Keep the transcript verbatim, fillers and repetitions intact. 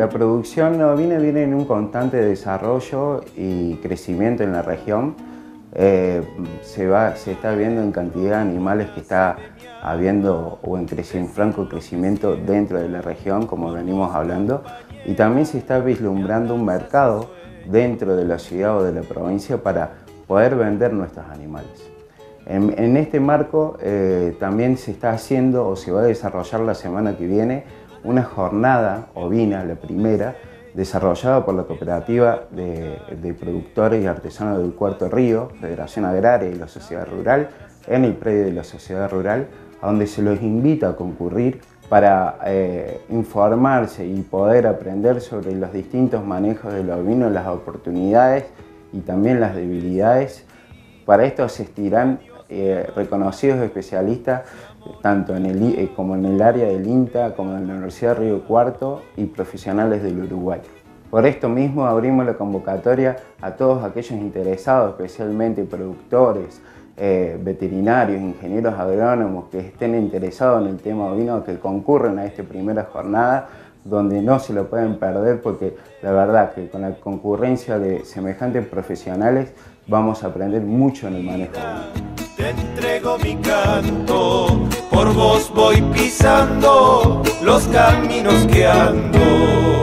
la producción ovina viene en un constante desarrollo y crecimiento en la región. Eh, se, va, se está viendo en cantidad de animales que está habiendo o en, en franco crecimiento dentro de la región, como venimos hablando, y también se está vislumbrando un mercado dentro de la ciudad o de la provincia para poder vender nuestros animales. En, en este marco eh, también se está haciendo o se va a desarrollar la semana que viene una jornada ovina, la primera, desarrollada por la Cooperativa de, de Productores y Artesanos del Cuarto Río, Federación Agraria y la Sociedad Rural, en el predio de la Sociedad Rural, a donde se los invita a concurrir para eh, informarse y poder aprender sobre los distintos manejos del ovino, las oportunidades y también las debilidades. Para esto asistirán eh, reconocidos especialistas tanto en el, eh, como en el área del INTA, como en la Universidad de Río Cuarto y profesionales del Uruguay. Por esto mismo abrimos la convocatoria a todos aquellos interesados, especialmente productores, eh, veterinarios, ingenieros agrónomos que estén interesados en el tema ovino, que concurren a esta primera jornada, donde no se lo pueden perder porque la verdad que con la concurrencia de semejantes profesionales vamos a aprender mucho en el manejo ovino. Te entrego mi canto, por vos voy pisando los caminos que ando.